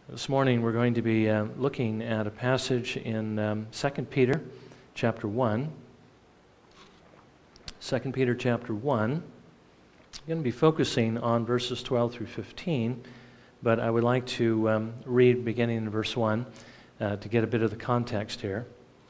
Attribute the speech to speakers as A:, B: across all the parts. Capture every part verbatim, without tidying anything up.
A: This morning we're going to be uh, looking at a passage in um, Second Peter chapter one. Second Peter chapter one. I'm going to be focusing on verses twelve through fifteen, but I would like to um, read beginning in verse one uh, to get a bit of the context here.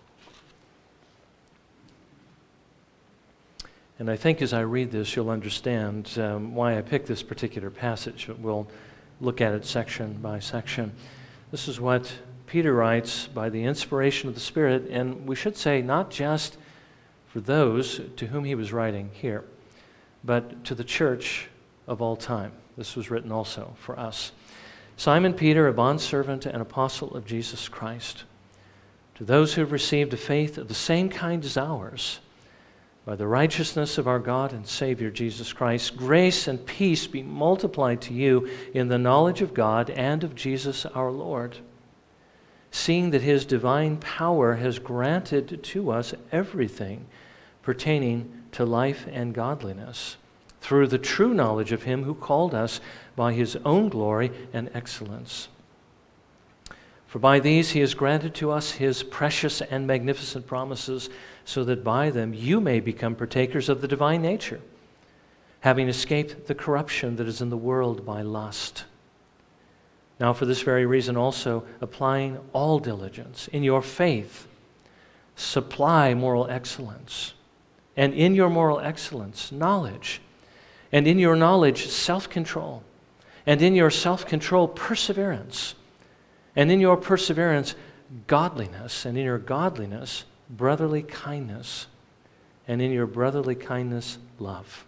A: And I think as I read this, you'll understand um, why I picked this particular passage. We'll look at it section by section. This is what Peter writes by the inspiration of the Spirit, and we should say not just for those to whom he was writing here, but to the church of all time. This was written also for us. Simon Peter, a bondservant and apostle of Jesus Christ, to those who have received a faith of the same kind as ours, by the righteousness of our God and Savior Jesus Christ, grace and peace be multiplied to you in the knowledge of God and of Jesus our Lord, seeing that his divine power has granted to us everything pertaining to life and godliness, through the true knowledge of him who called us by his own glory and excellence. For by these he has granted to us his precious and magnificent promises, so that by them you may become partakers of the divine nature, having escaped the corruption that is in the world by lust. Now for this very reason also, applying all diligence in your faith, supply moral excellence, and in your moral excellence, knowledge, and in your knowledge, self-control, and in your self-control, perseverance, and in your perseverance, godliness, and in your godliness, brotherly kindness, and in your brotherly kindness, love.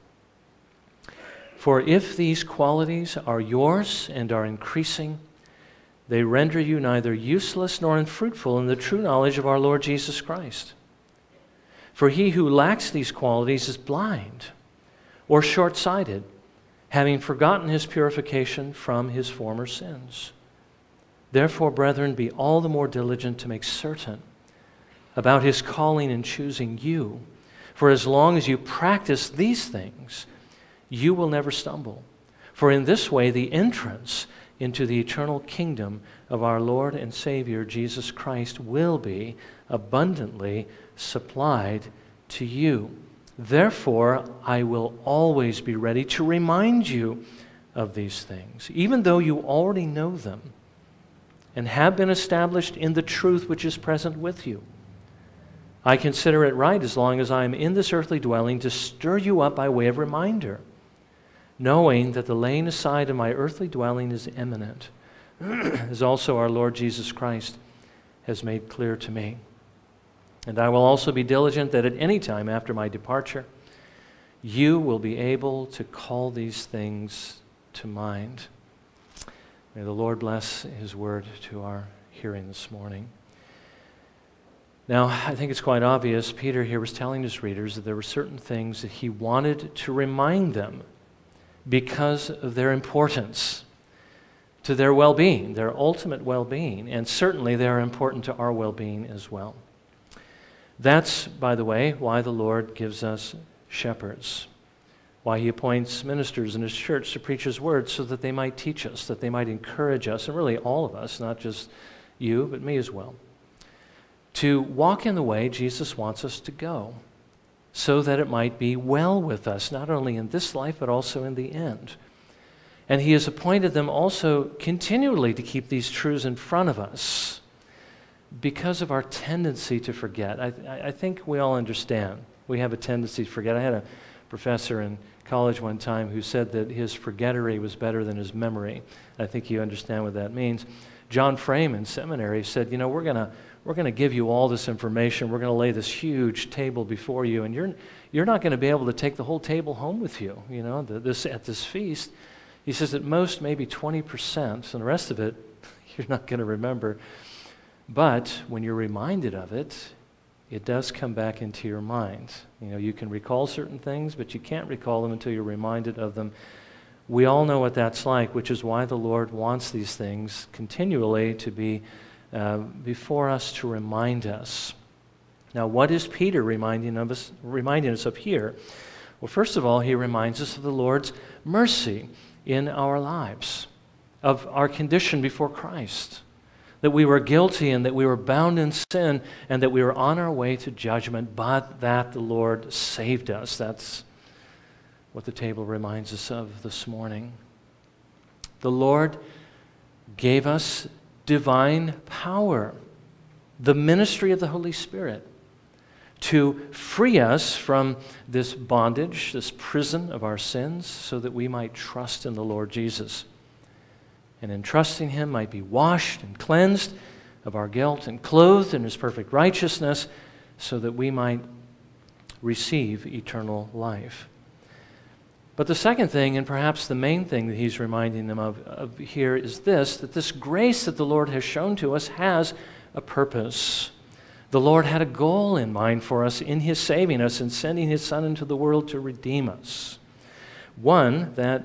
A: For if these qualities are yours and are increasing, they render you neither useless nor unfruitful in the true knowledge of our Lord Jesus Christ. For he who lacks these qualities is blind or short-sighted, having forgotten his purification from his former sins. Therefore, brethren, be all the more diligent to make certain about his calling and choosing you. For as long as you practice these things, you will never stumble. For in this way, the entrance into the eternal kingdom of our Lord and Savior, Jesus Christ, will be abundantly supplied to you. Therefore, I will always be ready to remind you of these things, even though you already know them and have been established in the truth which is present with you. I consider it right, as long as I am in this earthly dwelling, to stir you up by way of reminder, knowing that the laying aside of my earthly dwelling is imminent, as also our Lord Jesus Christ has made clear to me. And I will also be diligent that at any time after my departure, you will be able to call these things to mind. May the Lord bless his word to our hearing this morning. Now, I think it's quite obvious, Peter here was telling his readers that there were certain things that he wanted to remind them because of their importance to their well-being, their ultimate well-being, and certainly they are important to our well-being as well. That's, by the way, why the Lord gives us shepherds, why he appoints ministers in his church to preach his word so that they might teach us, that they might encourage us, and really all of us, not just you, but me as well, to walk in the way Jesus wants us to go, so that it might be well with us, not only in this life, but also in the end. And he has appointed them also continually to keep these truths in front of us because of our tendency to forget. I, I think we all understand. We have a tendency to forget. I had a professor in college one time who said that his forgettery was better than his memory. I think you understand what that means. John Frame in seminary said, you know, we're going to we're going to give you all this information. We're going to lay this huge table before you, and you're you're not going to be able to take the whole table home with you, you know, the, this at this feast. He says at most maybe twenty percent, and the rest of it you're not going to remember. But when you're reminded of it, it does come back into your mind. You know, you can recall certain things, but you can't recall them until you're reminded of them. We all know what that's like, which is why the Lord wants these things continually to be uh, before us to remind us. Now, what is Peter reminding of us, reminding us of here? Well, first of all, he reminds us of the Lord's mercy in our lives. of our condition before Christ, that we were guilty and that we were bound in sin and that we were on our way to judgment, but that the Lord saved us. That's what the table reminds us of this morning. The Lord gave us divine power, the ministry of the Holy Spirit, to free us from this bondage, this prison of our sins, so that we might trust in the Lord Jesus. And in trusting Him might be washed and cleansed of our guilt and clothed in His perfect righteousness, so that we might receive eternal life. But the second thing, and perhaps the main thing that he's reminding them of, of here, is this, that this grace that the Lord has shown to us has a purpose. The Lord had a goal in mind for us in His saving us and sending His Son into the world to redeem us. One that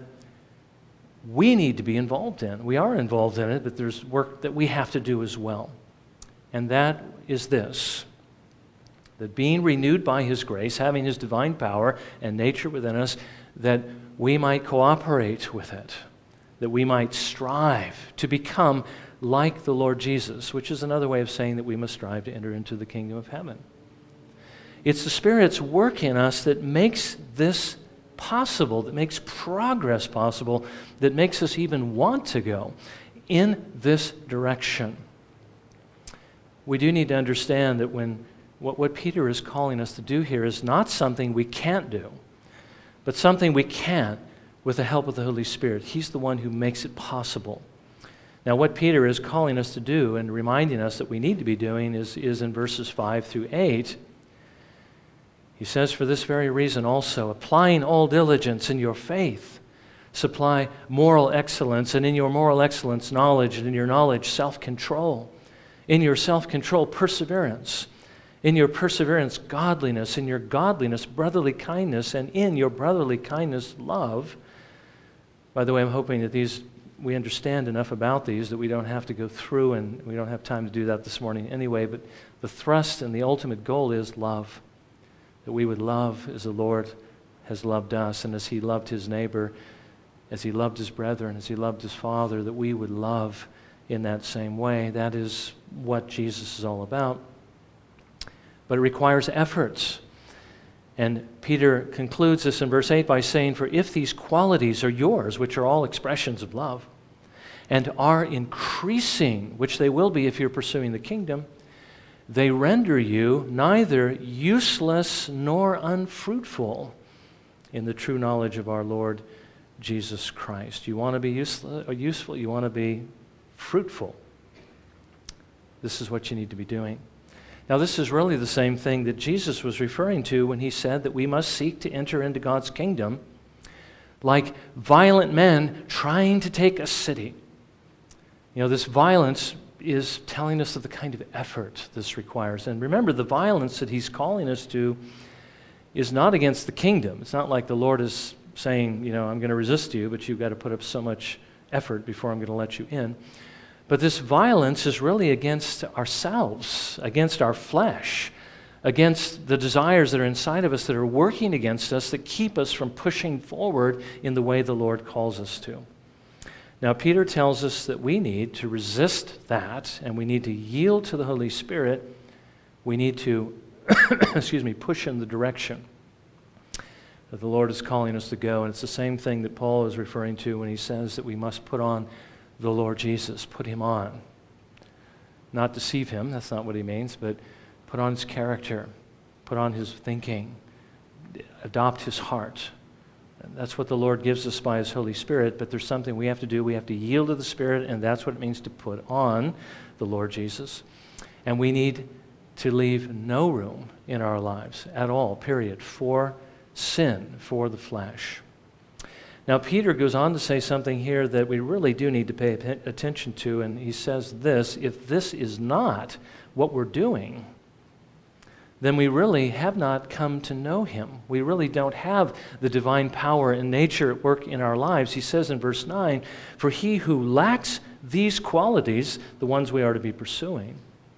A: we need to be involved in. We are involved in it, but there's work that we have to do as well. And that is this, that being renewed by His grace, having His divine power and nature within us, that we might cooperate with it, that we might strive to become like the Lord Jesus, which is another way of saying that we must strive to enter into the kingdom of heaven. It's the Spirit's work in us that makes this possible, that makes progress possible, that makes us even want to go in this direction. We do need to understand that when what, what Peter is calling us to do here is not something we can't do, but something we can with the help of the Holy Spirit. He's the one who makes it possible. Now, what Peter is calling us to do and reminding us that we need to be doing is, is in verses five through eight. He says, for this very reason also, applying all diligence in your faith, supply moral excellence, and in your moral excellence, knowledge, and in your knowledge, self-control. In your self-control, perseverance. In your perseverance, godliness. In your godliness, brotherly kindness. And in your brotherly kindness, love. By the way, I'm hoping that these we understand enough about these that we don't have to go through, and we don't have time to do that this morning anyway, but the thrust and the ultimate goal is love. That we would love as the Lord has loved us, and as He loved His neighbor, as He loved His brethren, as He loved His Father, that we would love in that same way. That is what Jesus is all about. But it requires efforts. And Peter concludes this in verse eight by saying, for if these qualities are yours, which are all expressions of love, and are increasing, which they will be if you're pursuing the kingdom, they render you neither useless nor unfruitful in the true knowledge of our Lord Jesus Christ. You want to be useless or useful? You want to be fruitful? This is what you need to be doing. Now, this is really the same thing that Jesus was referring to when He said that we must seek to enter into God's kingdom like violent men trying to take a city. You know, this violence is telling us of the kind of effort this requires. And remember, the violence that He's calling us to is not against the kingdom. It's not like the Lord is saying, you know, I'm going to resist you, but you've got to put up so much effort before I'm going to let you in. But this violence is really against ourselves, against our flesh, against the desires that are inside of us that are working against us, that keep us from pushing forward in the way the Lord calls us to. Now, Peter tells us that we need to resist that, and we need to yield to the Holy Spirit. We need to, excuse me, push in the direction that the Lord is calling us to go. And it's the same thing that Paul is referring to when he says that we must put on the Lord Jesus, put Him on. Not deceive Him, that's not what he means, but put on His character, put on His thinking, adopt His heart. And that's what the Lord gives us by His Holy Spirit, but there's something we have to do. We have to yield to the Spirit, and that's what it means to put on the Lord Jesus. And we need to leave no room in our lives at all, period, for sin, for the flesh. Now, Peter goes on to say something here that we really do need to pay attention to, and he says this, if this is not what we're doing, then we really have not come to know Him. We really don't have the divine power and nature at work in our lives. He says in verse nine, for he who lacks these qualities, the ones we are to be pursuing.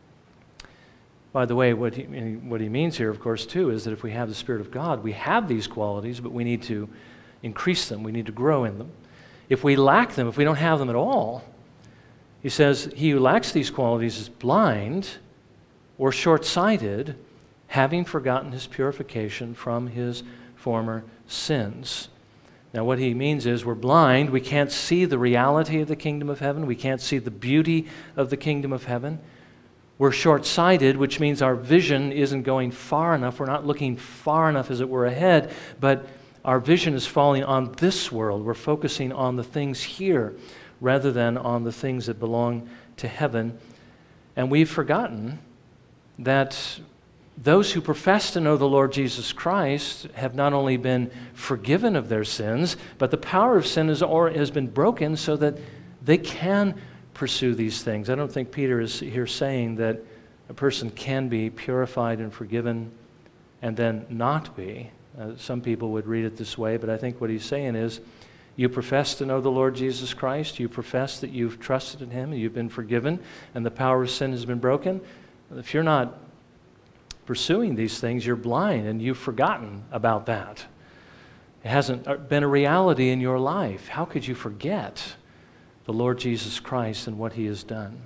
A: By the way, what he, what he means here, of course, too, is that if we have the Spirit of God, we have these qualities, but we need to increase them. We need to grow in them. if we lack them, if we don't have them at all, he says, he who lacks these qualities is blind or short-sighted, having forgotten his purification from his former sins. Now, what he means is we're blind. We can't see the reality of the kingdom of heaven. We can't see the beauty of the kingdom of heaven. We're short-sighted, which means our vision isn't going far enough. We're not looking far enough, as it were, ahead, but our vision is falling on this world. We're focusing on the things here rather than on the things that belong to heaven. And we've forgotten that those who profess to know the Lord Jesus Christ have not only been forgiven of their sins, but the power of sin has, or, has been broken so that they can pursue these things. I don't think Peter is here saying that a person can be purified and forgiven and then not be. Uh, some people would read it this way, but I think what he's saying is, you profess to know the Lord Jesus Christ, you profess that you've trusted in him, and you've been forgiven, and the power of sin has been broken. If you're not pursuing these things, you're blind, and you've forgotten about that. It hasn't been a reality in your life. How could you forget the Lord Jesus Christ and what he has done?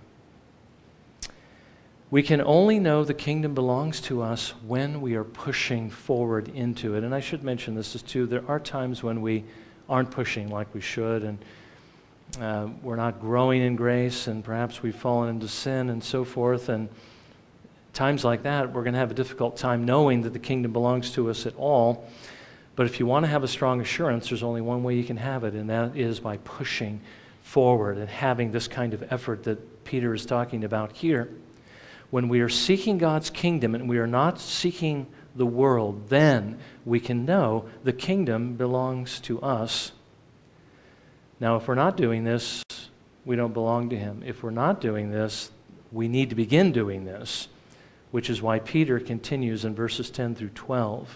A: We can only know the kingdom belongs to us when we are pushing forward into it. And I should mention this is too, there are times when we aren't pushing like we should, and uh, we're not growing in grace, and perhaps we've fallen into sin and so forth, and times like that, we're going to have a difficult time knowing that the kingdom belongs to us at all. But if you want to have a strong assurance, there's only one way you can have it, and that is by pushing forward and having this kind of effort that Peter is talking about here. When we are seeking God's kingdom and we are not seeking the world, then we can know the kingdom belongs to us. Now, if we're not doing this, we don't belong to him. If we're not doing this, we need to begin doing this, which is why Peter continues in verses ten through twelve.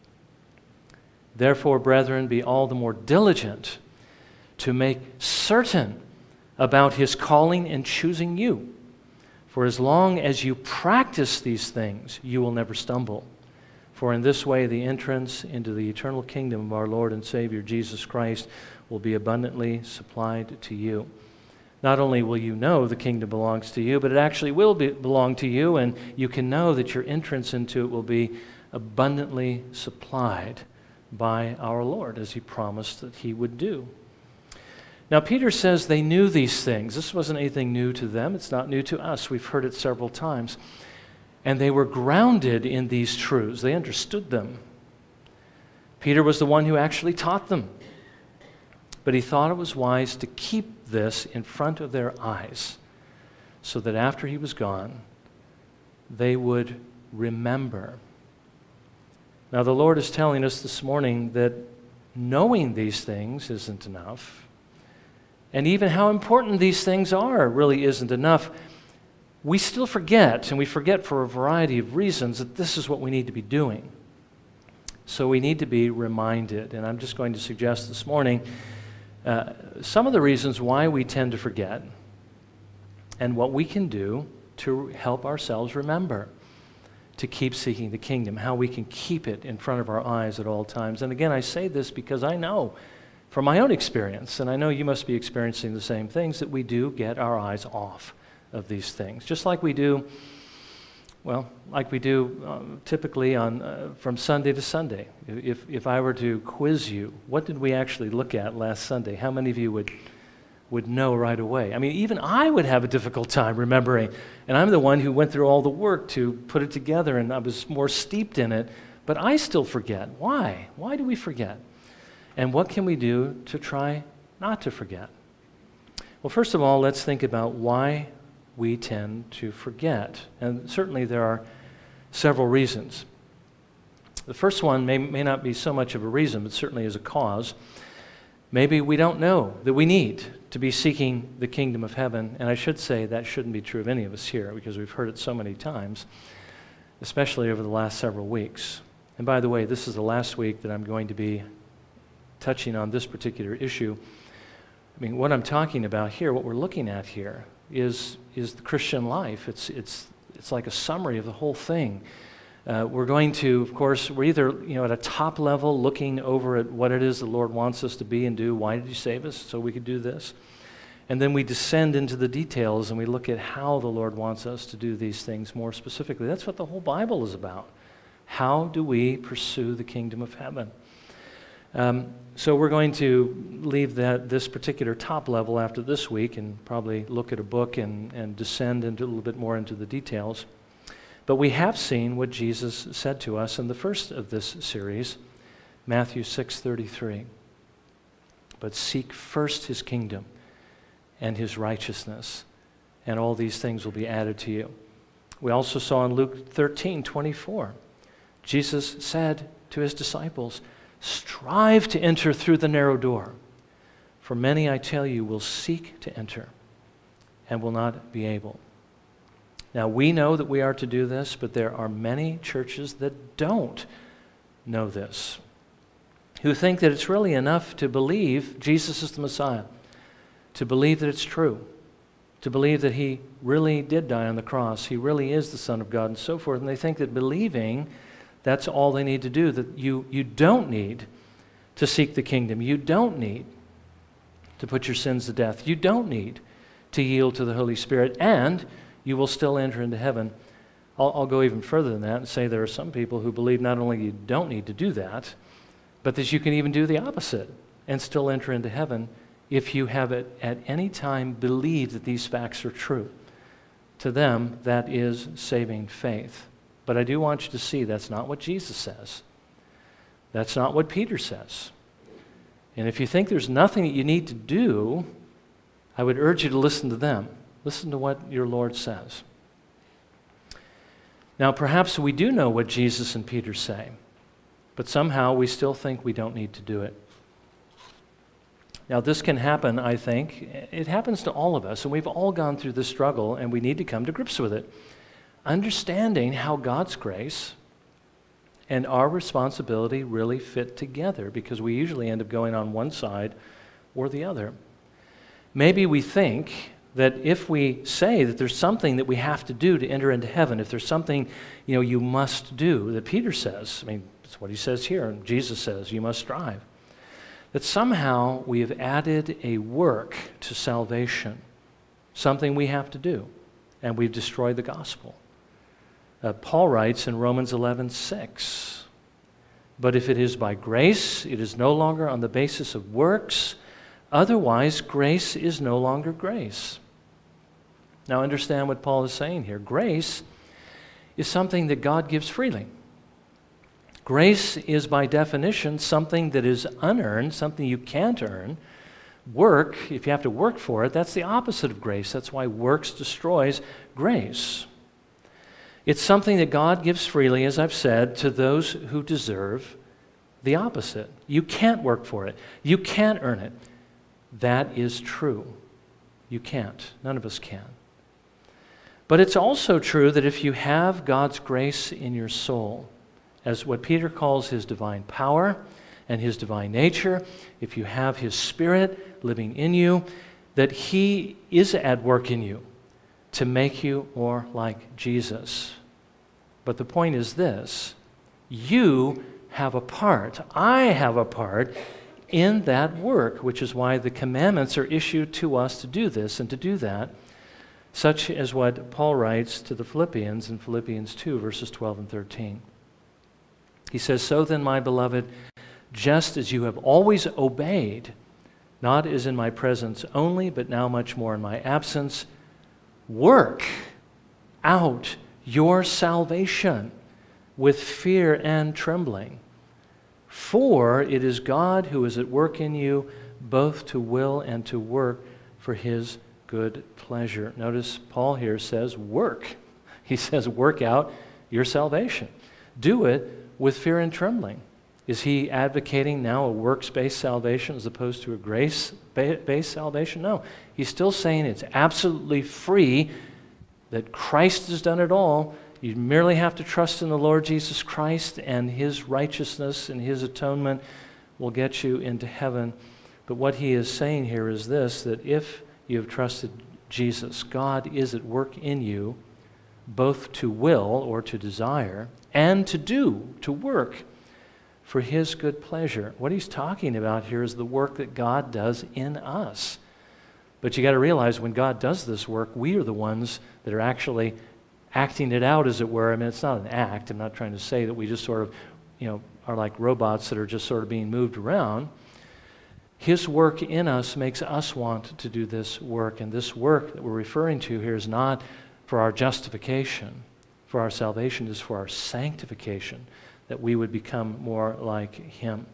A: Therefore, brethren, be all the more diligent to make certain about his calling and choosing you. For as long as you practice these things, you will never stumble. For in this way, the entrance into the eternal kingdom of our Lord and Savior Jesus Christ will be abundantly supplied to you. Not only will you know the kingdom belongs to you, but it actually will be, belong to you, and you can know that your entrance into it will be abundantly supplied by our Lord, as he promised that he would do. Now, Peter says they knew these things. This wasn't anything new to them. It's not new to us. We've heard it several times. And they were grounded in these truths. They understood them. Peter was the one who actually taught them. But he thought it was wise to keep this in front of their eyes so that after he was gone, they would remember. Now, the Lord is telling us this morning that knowing these things isn't enough. And even how important these things are really isn't enough. We still forget, and we forget for a variety of reasons, that this is what we need to be doing. So we need to be reminded. And I'm just going to suggest this morning uh, some of the reasons why we tend to forget and what we can do to help ourselves remember to keep seeking the kingdom, how we can keep it in front of our eyes at all times. And again, I say this because I know from my own experience, and I know you must be experiencing the same things, that we do get our eyes off of these things. Just like we do, well, like we do um, typically on uh, from Sunday to Sunday. If, if I were to quiz you, what did we actually look at last Sunday? How many of you would, would know right away? I mean, even I would have a difficult time remembering, and I'm the one who went through all the work to put it together, and I was more steeped in it, but I still forget. Why? Why do we forget? And what can we do to try not to forget? Well, first of all, let's think about why we tend to forget. And certainly there are several reasons. The first one may, may not be so much of a reason, but certainly is a cause. Maybe we don't know that we need to be seeking the kingdom of heaven. And I should say that shouldn't be true of any of us here, because we've heard it so many times, especially over the last several weeks. And by the way, this is the last week that I'm going to be touching on this particular issue. I mean, what I'm talking about here, what we're looking at here, is, is the Christian life. It's, it's, it's like a summary of the whole thing. Uh, we're going to, of course, we're either you know, at a top level looking over at what it is the Lord wants us to be and do. Why did He save us? So we could do this. And then we descend into the details and we look at how the Lord wants us to do these things more specifically. That's what the whole Bible is about. How do we pursue the kingdom of heaven? Um, so we're going to leave that this particular top level after this week and probably look at a book and, and descend into a little bit more into the details. But we have seen what Jesus said to us in the first of this series, Matthew six thirty-three. But seek first His kingdom and His righteousness, and all these things will be added to you. We also saw in Luke thirteen twenty-four, Jesus said to His disciples, strive to enter through the narrow door, for many, I tell you, will seek to enter and will not be able. Now, we know that we are to do this, but there are many churches that don't know this, who think that it's really enough to believe Jesus is the Messiah, to believe that it's true, to believe that He really did die on the cross, He really is the Son of God, and so forth. And they think that believing, that's all they need to do, that you, you don't need to seek the kingdom. You don't need to put your sins to death. You don't need to yield to the Holy Spirit, and you will still enter into heaven. I'll, I'll go even further than that and say there are some people who believe not only you don't need to do that, but that you can even do the opposite and still enter into heaven if you have at, at any time believed that these facts are true. To them, that is saving faith. But I do want you to see that's not what Jesus says. That's not what Peter says. And if you think there's nothing that you need to do, I would urge you to listen to them. Listen to what your Lord says. Now, perhaps we do know what Jesus and Peter say, but somehow we still think we don't need to do it. Now, this can happen, I think. It happens to all of us, and we've all gone through this struggle, and we need to come to grips with it. Understanding how God's grace and our responsibility really fit together, because we usually end up going on one side or the other. Maybe we think that if we say that there's something that we have to do to enter into heaven, if there's something, you know, you must do, that Peter says, I mean, that's what he says here, and Jesus says, you must strive, that somehow we have added a work to salvation, something we have to do, and we've destroyed the gospel. Uh, Paul writes in Romans eleven six, but if it is by grace, it is no longer on the basis of works, otherwise grace is no longer grace. Now understand what Paul is saying here. Grace is something that God gives freely. Grace is by definition something that is unearned, something you can't earn. Work, if you have to work for it, that's the opposite of grace. That's why works destroys grace. It's something that God gives freely, as I've said, to those who deserve the opposite. You can't work for it. You can't earn it. That is true. You can't. None of us can. But it's also true that if you have God's grace in your soul, as what Peter calls His divine power and His divine nature, if you have His Spirit living in you, that He is at work in you to make you more like Jesus. But the point is this: you have a part, I have a part in that work, which is why the commandments are issued to us to do this and to do that, such as what Paul writes to the Philippians in Philippians two, verses twelve and thirteen. He says, so then, my beloved, just as you have always obeyed, not as in my presence only, but now much more in my absence, work out your salvation with fear and trembling. For it is God who is at work in you, both to will and to work for His good pleasure. Notice Paul here says work. He says work out your salvation. Do it with fear and trembling. Is he advocating now a works-based salvation as opposed to a grace-based salvation? No. He's still saying it's absolutely free, that Christ has done it all. You merely have to trust in the Lord Jesus Christ, and His righteousness and His atonement will get you into heaven. But what he is saying here is this, that if you have trusted Jesus, God is at work in you, both to will or to desire and to do, to work for His good pleasure. What he's talking about here is the work that God does in us. But you got to realize when God does this work, we are the ones that are actually acting it out, as it were. I mean, it's not an act. I'm not trying to say that we just sort of, you know, are like robots that are just sort of being moved around. His work in us makes us want to do this work, and this work that we're referring to here is not for our justification, for our salvation, it is for our sanctification, that we would become more like Him.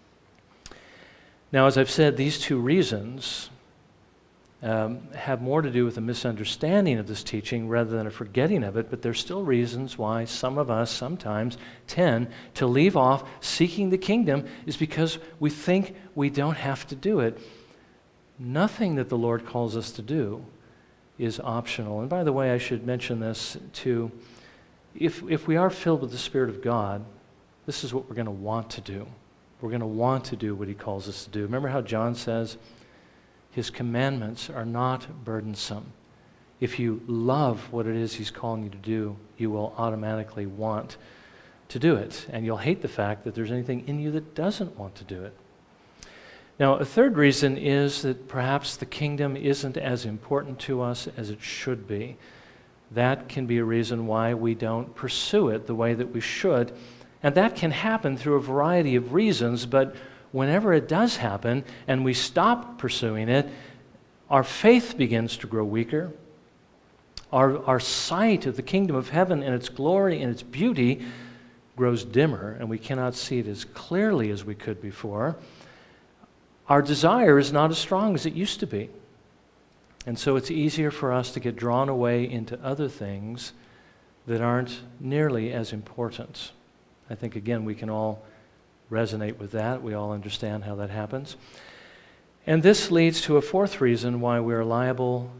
A: Now, as I've said, these two reasons um, have more to do with a misunderstanding of this teaching rather than a forgetting of it, but there's still reasons why some of us sometimes tend to leave off seeking the kingdom, is because we think we don't have to do it. Nothing that the Lord calls us to do is optional. And by the way, I should mention this too. If, if we are filled with the Spirit of God, this is what we're going to want to do. We're going to want to do what He calls us to do. Remember how John says, His commandments are not burdensome. If you love what it is He's calling you to do, you will automatically want to do it. And you'll hate the fact that there's anything in you that doesn't want to do it. Now, a third reason is that perhaps the kingdom isn't as important to us as it should be. That can be a reason why we don't pursue it the way that we should. And that can happen through a variety of reasons, but whenever it does happen and we stop pursuing it, our faith begins to grow weaker. Our, our sight of the kingdom of heaven and its glory and its beauty grows dimmer, and we cannot see it as clearly as we could before. Our desire is not as strong as it used to be. And so it's easier for us to get drawn away into other things that aren't nearly as important. I think, again, we can all resonate with that. We all understand how that happens. And this leads to a fourth reason why we're liable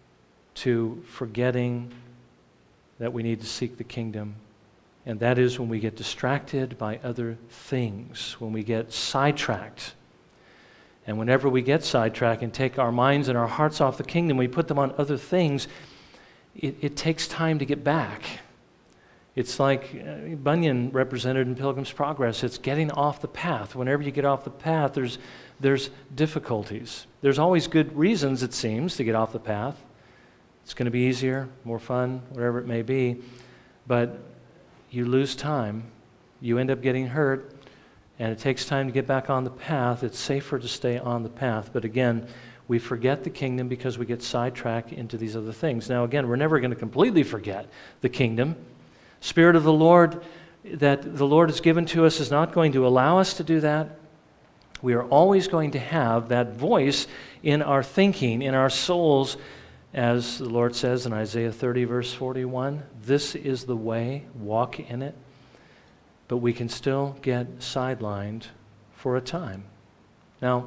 A: to forgetting that we need to seek the kingdom. And that is when we get distracted by other things, when we get sidetracked. And whenever we get sidetracked and take our minds and our hearts off the kingdom, we put them on other things, it, it takes time to get back. It's like uh, Bunyan represented in Pilgrim's Progress. It's getting off the path. Whenever you get off the path, there's, there's difficulties. There's always good reasons, it seems, to get off the path. It's going to be easier, more fun, whatever it may be. But you lose time. You end up getting hurt. And it takes time to get back on the path. It's safer to stay on the path. But again, we forget the kingdom because we get sidetracked into these other things. Now again, we're never going to completely forget the kingdom. Spirit of the Lord that the Lord has given to us is not going to allow us to do that. We are always going to have that voice in our thinking, in our souls, as the Lord says in Isaiah thirty, verse forty-one, this is the way, walk in it. But we can still get sidelined for a time. Now,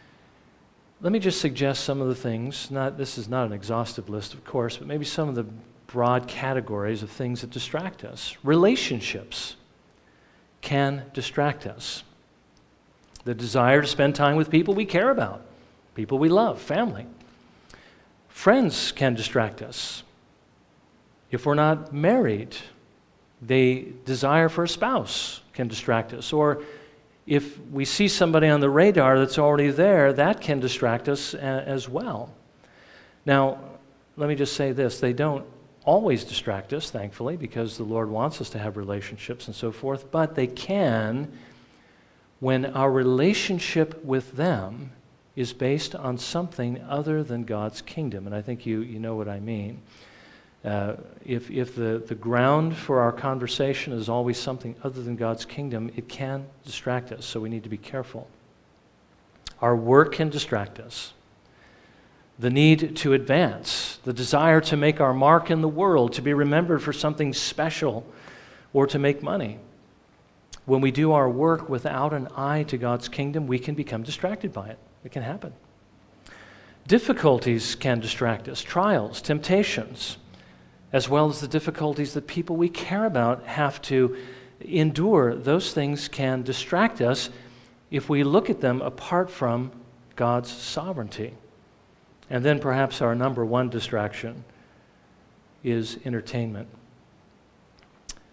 A: let me just suggest some of the things. Not, this is not an exhaustive list, of course, but maybe some of the broad categories of things that distract us. Relationships can distract us. The desire to spend time with people we care about, people we love, family. Friends can distract us. If we're not married, the desire for a spouse can distract us. Or if we see somebody on the radar that's already there, that can distract us a- as well. Now, let me just say this. They don't always distract us, thankfully, because the Lord wants us to have relationships and so forth, but they can when our relationship with them is based on something other than God's kingdom. And I think you, you know what I mean. Uh, if if the, the ground for our conversation is always something other than God's kingdom, it can distract us, so we need to be careful. Our work can distract us. The need to advance, the desire to make our mark in the world, to be remembered for something special, or to make money. When we do our work without an eye to God's kingdom, we can become distracted by it. It can happen. Difficulties can distract us, trials, temptations, as well as the difficulties that people we care about have to endure. Those things can distract us if we look at them apart from God's sovereignty. And then perhaps our number one distraction is entertainment.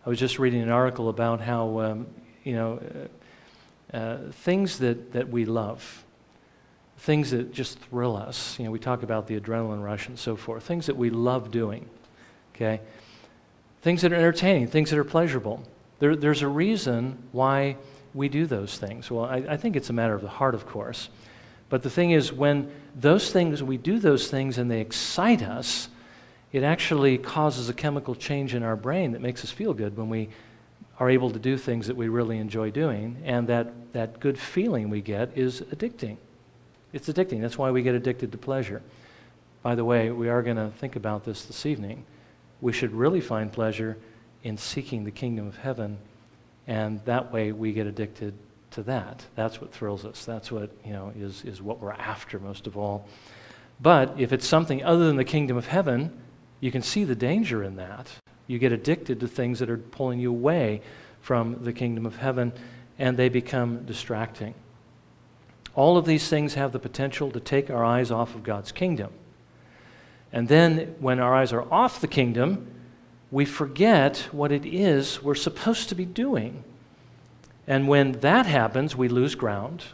A: I was just reading an article about how, um, you know, uh, uh, things that, that we love, things that just thrill us. You know, we talk about the adrenaline rush and so forth, things that we love doing, okay? Things that are entertaining, things that are pleasurable. There, there's a reason why we do those things. Well, I, I think it's a matter of the heart, of course. But the thing is, when those things, we do those things and they excite us, it actually causes a chemical change in our brain that makes us feel good when we are able to do things that we really enjoy doing. And that, that good feeling we get is addicting. It's addicting. That's why we get addicted to pleasure. By the way, we are going to think about this this evening. We should really find pleasure in seeking the kingdom of heaven, and that way we get addicted to that. That's what thrills us. That's what, you know, is, is what we're after most of all. But if it's something other than the kingdom of heaven, you can see the danger in that. You get addicted to things that are pulling you away from the kingdom of heaven, and they become distracting. All of these things have the potential to take our eyes off of God's kingdom. And then when our eyes are off the kingdom, we forget what it is we're supposed to be doing. And when that happens, we lose ground.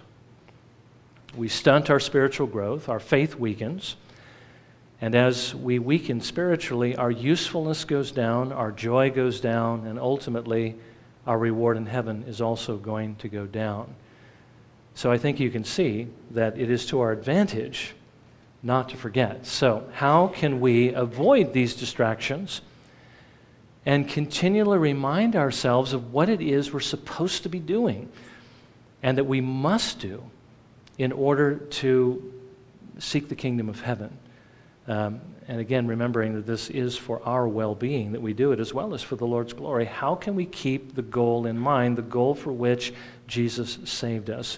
A: We stunt our spiritual growth. Our faith weakens. And as we weaken spiritually, our usefulness goes down, our joy goes down, and ultimately our reward in heaven is also going to go down. So I think you can see that it is to our advantage not to forget. So how can we avoid these distractions and continually remind ourselves of what it is we're supposed to be doing and that we must do in order to seek the kingdom of heaven? Um, and again, remembering that this is for our well-being, that we do it as well as for the Lord's glory. How can we keep the goal in mind, the goal for which Jesus saved us?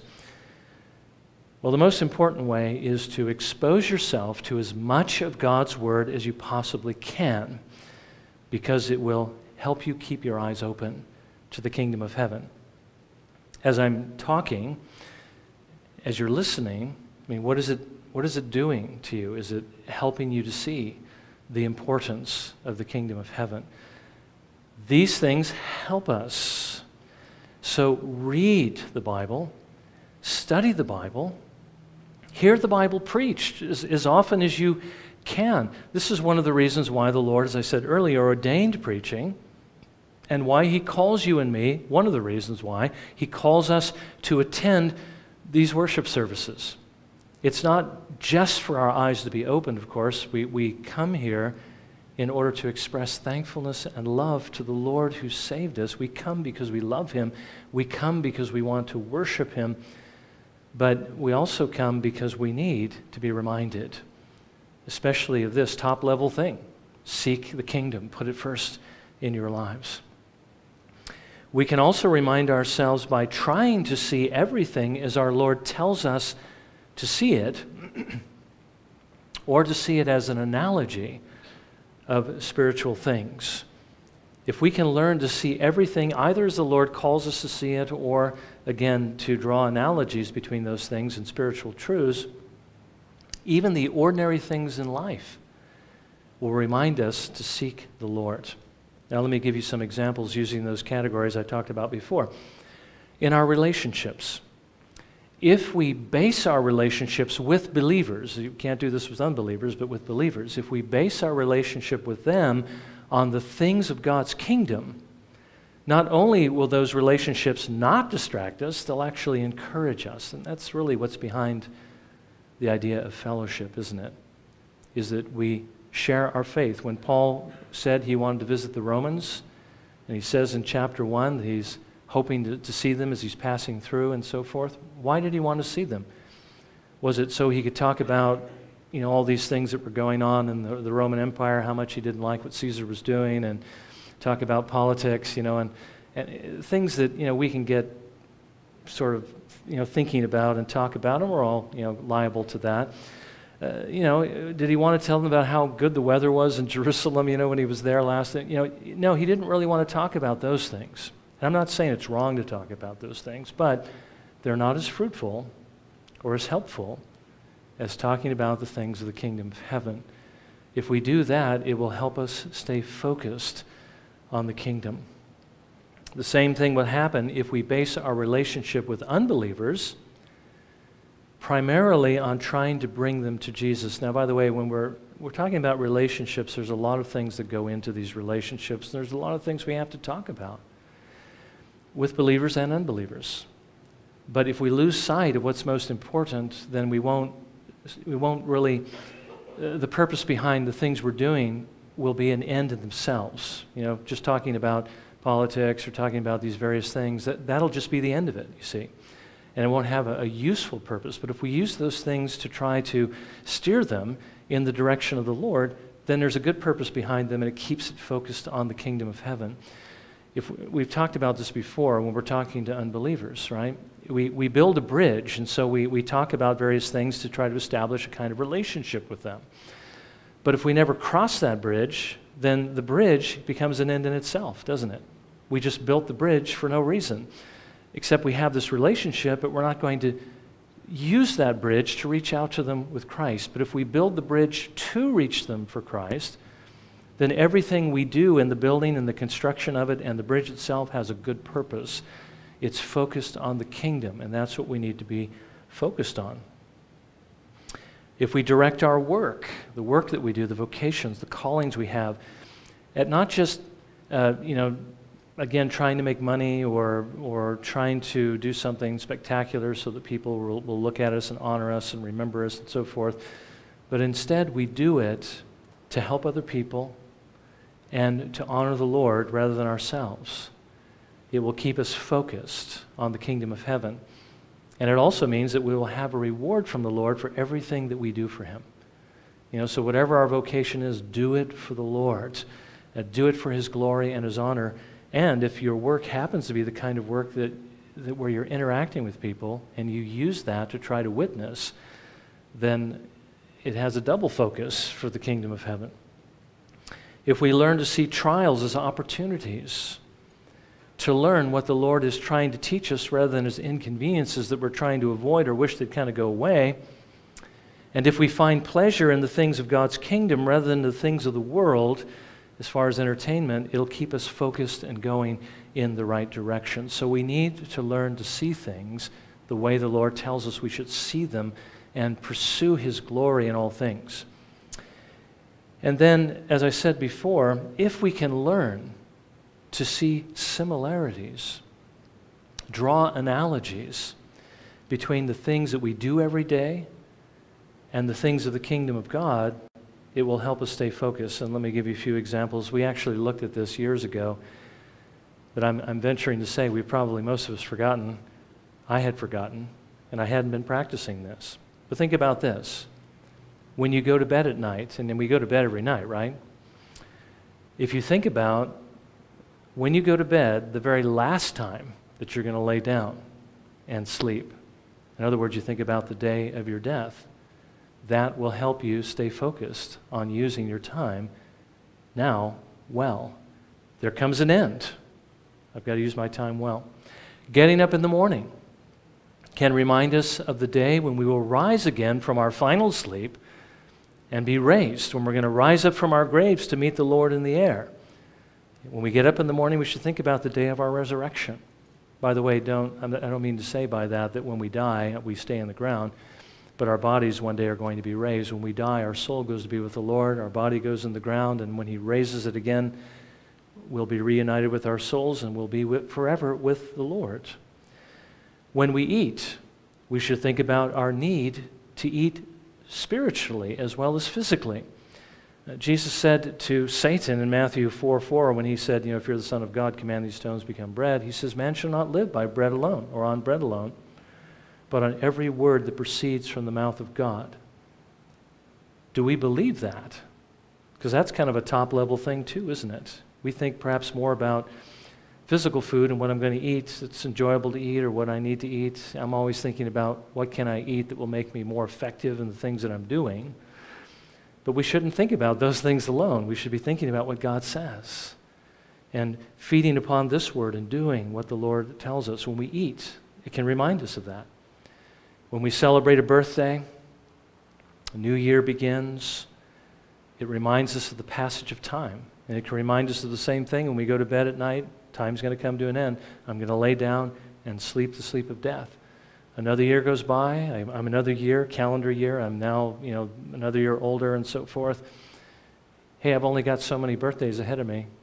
A: Well, the most important way is to expose yourself to as much of God's Word as you possibly can, because it will help you keep your eyes open to the kingdom of heaven. As I'm talking, as you're listening, I mean, what is it, what is it doing to you? Is it helping you to see the importance of the kingdom of heaven? These things help us. So read the Bible, study the Bible, hear the Bible preached as, as often as you can. This is one of the reasons why the Lord, as I said earlier, ordained preaching, and why He calls you and me, one of the reasons why He calls us to attend these worship services. It's not just for our eyes to be opened, of course. We, we come here in order to express thankfulness and love to the Lord who saved us. We come because we love Him. We come because we want to worship Him. But we also come because we need to be reminded, especially of this top-level thing. Seek the kingdom. Put it first in your lives. We can also remind ourselves by trying to see everything as our Lord tells us to see it, or to see it as an analogy of spiritual things. If we can learn to see everything either as the Lord calls us to see it, or again to draw analogies between those things and spiritual truths, even the ordinary things in life will remind us to seek the Lord. Now let me give you some examples using those categories I talked about before. In our relationships, if we base our relationships with believers, you can't do this with unbelievers, but with believers, if we base our relationship with them on the things of God's kingdom, not only will those relationships not distract us, they'll actually encourage us. And that's really what's behind the idea of fellowship, isn't it? Is that we share our faith. When Paul said he wanted to visit the Romans, and he says in chapter one that he's hoping to, to see them as he's passing through and so forth, why did he want to see them? Was it so he could talk about, you know, all these things that were going on in the, the Roman Empire, how much he didn't like what Caesar was doing, and talk about politics, you know, and, and things that, you know, we can get sort of, you know, thinking about and talk about, and we're all, you know, liable to that. Uh, you know, did he want to tell them about how good the weather was in Jerusalem, you know, when he was there last? You know, no, he didn't really want to talk about those things. And I'm not saying it's wrong to talk about those things, but they're not as fruitful or as helpful as talking about the things of the kingdom of heaven. If we do that, it will help us stay focused on the kingdom. The same thing would happen if we base our relationship with unbelievers primarily on trying to bring them to Jesus. Now, by the way, when we're, we're talking about relationships, there's a lot of things that go into these relationships. There's a lot of things we have to talk about with believers and unbelievers. But if we lose sight of what's most important, then we won't, we won't really, uh, the purpose behind the things we're doing will be an end in themselves. You know, just talking about politics or talking about these various things, that, that'll just be the end of it, you see. And it won't have a, a useful purpose. But if we use those things to try to steer them in the direction of the Lord, then there's a good purpose behind them, and it keeps it focused on the kingdom of heaven. If we've talked about this before when we're talking to unbelievers, right? We, we build a bridge, and so we, we talk about various things to try to establish a kind of relationship with them. But if we never cross that bridge, then the bridge becomes an end in itself, doesn't it? We just built the bridge for no reason, except we have this relationship, but we're not going to use that bridge to reach out to them with Christ. But if we build the bridge to reach them for Christ, then everything we do in the building and the construction of it and the bridge itself has a good purpose. It's focused on the kingdom, and that's what we need to be focused on. If we direct our work, the work that we do, the vocations, the callings we have, at not just, uh, you know, again, trying to make money or, or trying to do something spectacular so that people will, will look at us and honor us and remember us and so forth, but instead we do it to help other people and to honor the Lord rather than ourselves. It will keep us focused on the kingdom of heaven. And it also means that we will have a reward from the Lord for everything that we do for Him. You know, so whatever our vocation is, do it for the Lord. Uh, do it for His glory and His honor. And if your work happens to be the kind of work that, that where you're interacting with people and you use that to try to witness, then it has a double focus for the kingdom of heaven. If we learn to see trials as opportunities to learn what the Lord is trying to teach us rather than as inconveniences that we're trying to avoid or wish they'd kind of go away, and if we find pleasure in the things of God's kingdom rather than the things of the world, as far as entertainment, it'll keep us focused and going in the right direction. So we need to learn to see things the way the Lord tells us we should see them and pursue His glory in all things. And then, as I said before, if we can learn to see similarities, draw analogies between the things that we do every day and the things of the kingdom of God, it will help us stay focused. And let me give you a few examples. We actually looked at this years ago, but I'm, I'm venturing to say we've probably, most of us, forgotten. I had forgotten, and I hadn't been practicing this. But think about this. When you go to bed at night, and then we go to bed every night, right? If you think about when you go to bed, the very last time that you're going to lay down and sleep, in other words, you think about the day of your death, that will help you stay focused on using your time now well. There comes an end. I've got to use my time well. Getting up in the morning can remind us of the day when we will rise again from our final sleep and be raised, when we're going to rise up from our graves to meet the Lord in the air. When we get up in the morning, we should think about the day of our resurrection. By the way, don't, I don't mean to say by that that when we die, we stay in the ground, but our bodies one day are going to be raised. When we die, our soul goes to be with the Lord, our body goes in the ground, and when He raises it again, we'll be reunited with our souls and we'll be with, forever with the Lord. When we eat, we should think about our need to eat spiritually as well as physically. Uh, Jesus said to Satan in Matthew four four, when He said, you know, if you're the Son of God, command these stones become bread. He says, man shall not live by bread alone or on bread alone, but on every word that proceeds from the mouth of God. Do we believe that? Because that's kind of a top-level thing too, isn't it? We think perhaps more about physical food and what I'm going to eat that's enjoyable to eat or what I need to eat. I'm always thinking about what can I eat that will make me more effective in the things that I'm doing. But we shouldn't think about those things alone. We should be thinking about what God says and feeding upon this word and doing what the Lord tells us. When we eat, it can remind us of that. When we celebrate a birthday, a new year begins, it reminds us of the passage of time. And it can remind us of the same thing when we go to bed at night. Time's going to come to an end. I'm going to lay down and sleep the sleep of death. Another year goes by. I'm, I'm another year, calendar year. I'm now, you know, another year older and so forth. Hey, I've only got so many birthdays ahead of me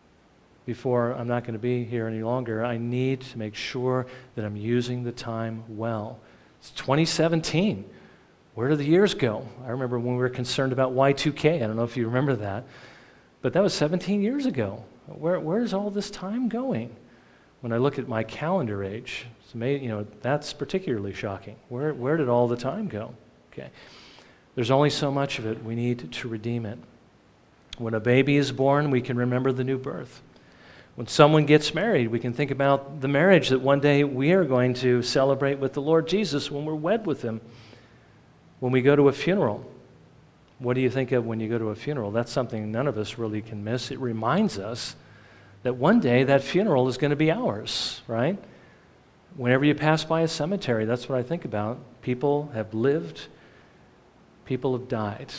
A: before I'm not going to be here any longer. I need to make sure that I'm using the time well. It's twenty seventeen. Where do the years go? I remember when we were concerned about Y two K. I don't know if you remember that. But that was seventeen years ago. Where, where's all this time going? When I look at my calendar age, it's amazing, you know, that's particularly shocking. Where, where did all the time go? Okay. There's only so much of it. We need to redeem it. When a baby is born, we can remember the new birth. When someone gets married, we can think about the marriage that one day we are going to celebrate with the Lord Jesus when we're wed with Him. When we go to a funeral, what do you think of when you go to a funeral? That's something none of us really can miss. It reminds us that one day that funeral is going to be ours, right? Whenever you pass by a cemetery, that's what I think about. People have lived, people have died,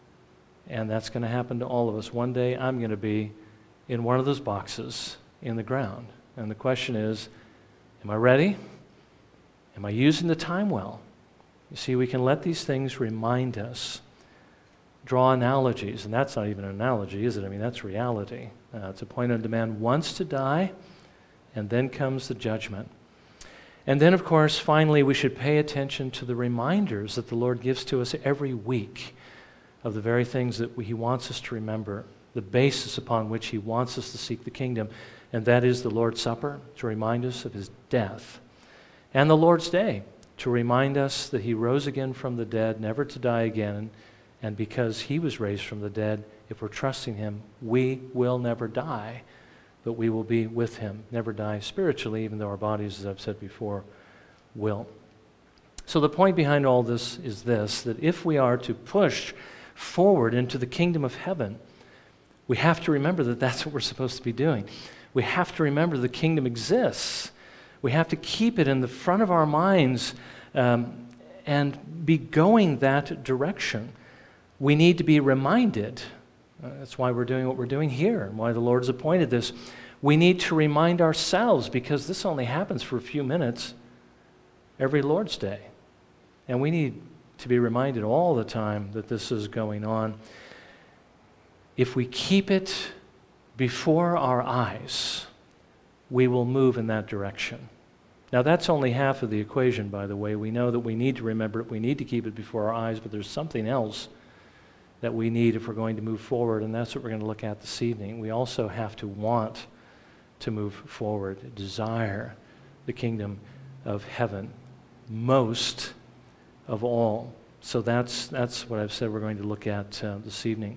A: and that's going to happen to all of us. One day I'm going to be in one of those boxes in the ground. And the question is, am I ready? Am I using the time well? You see, we can let these things remind us, draw analogies, and that's not even an analogy, is it? I mean, that's reality. Uh, it's appointed unto man once to die, and then comes the judgment. And then, of course, finally, we should pay attention to the reminders that the Lord gives to us every week of the very things that He wants us to remember, the basis upon which He wants us to seek the kingdom, and that is the Lord's Supper, to remind us of His death, and the Lord's Day, to remind us that He rose again from the dead, never to die again, and because He was raised from the dead, if we're trusting Him, we will never die, but we will be with Him, never die spiritually, even though our bodies, as I've said before, will. So the point behind all this is this, that if we are to push forward into the kingdom of heaven, we have to remember that that's what we're supposed to be doing. We have to remember the kingdom exists. We have to keep it in the front of our minds um, and be going that direction. We need to be reminded. Uh, that's why we're doing what we're doing here and why the Lord has appointed this. We need to remind ourselves, because this only happens for a few minutes every Lord's Day. And we need to be reminded all the time that this is going on. If we keep it before our eyes, we will move in that direction. Now, that's only half of the equation, by the way. We know that we need to remember it, we need to keep it before our eyes, but there's something else that we need if we're going to move forward, and that's what we're going to look at this evening. We also have to want to move forward, desire the kingdom of heaven most of all. So that's, that's what I've said we're going to look at uh, this evening.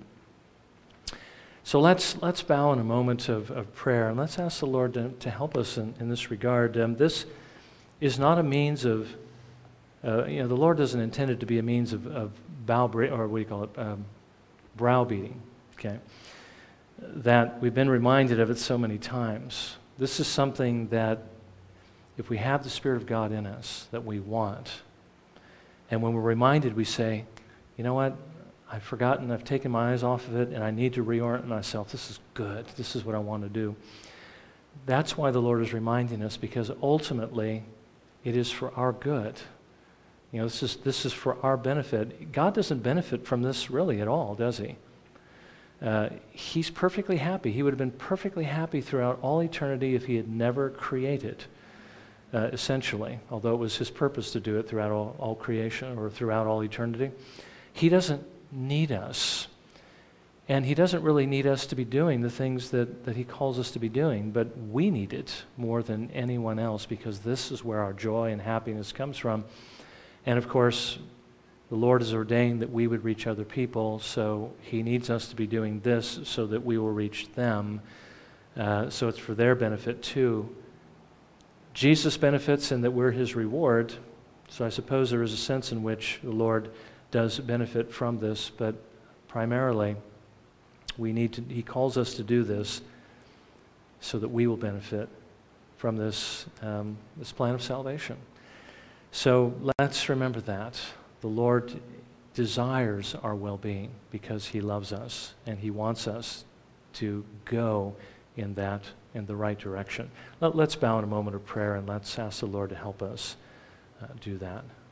A: So let's, let's bow in a moment of, of prayer, and let's ask the Lord to, to help us in, in this regard. Um, this is not a means of, uh, you know, the Lord doesn't intend it to be a means of, of bow, or what do you call it, um, browbeating, okay? That we've been reminded of it so many times. This is something that if we have the Spirit of God in us, that we want. And when we're reminded, we say, you know what? I've forgotten, I've taken my eyes off of it, and I need to reorient myself. This is good. This is what I want to do. That's why the Lord is reminding us, because ultimately it is for our good. You know, this is, this is for our benefit. God doesn't benefit from this really at all, does He? Uh, he's perfectly happy. He would have been perfectly happy throughout all eternity if He had never created, uh, essentially, although it was His purpose to do it throughout all, all creation or throughout all eternity. He doesn't need us. And He doesn't really need us to be doing the things that, that He calls us to be doing, but we need it more than anyone else, because this is where our joy and happiness comes from. And of course, the Lord has ordained that we would reach other people, so He needs us to be doing this so that we will reach them. Uh, so it's for their benefit too. Jesus benefits in that we're His reward, so I suppose there is a sense in which the Lord does benefit from this, but primarily we need to, He calls us to do this so that we will benefit from this, um, this plan of salvation. So let's remember that. The Lord desires our well-being because He loves us, and He wants us to go in that, in the right direction. Let, let's bow in a moment of prayer and let's ask the Lord to help us uh, do that.